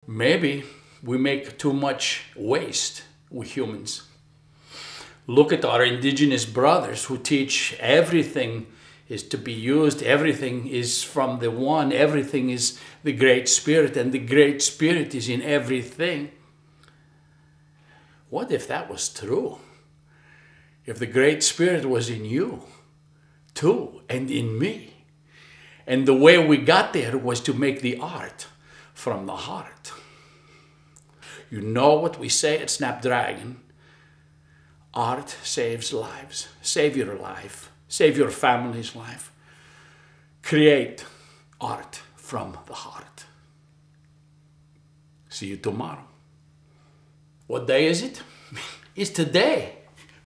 Maybe we make too much waste, we humans. Look at our indigenous brothers who teach everything is to be used, everything is from the one, everything is the Great Spirit, and the Great Spirit is in everything. What if that was true? If the Great Spirit was in you, too, and in me. And the way we got there was to make the art from the heart. You know what we say at Snapdragon? Art saves lives. Save your life. Save your family's life. Create art from the heart. See you tomorrow. What day is it? It's today.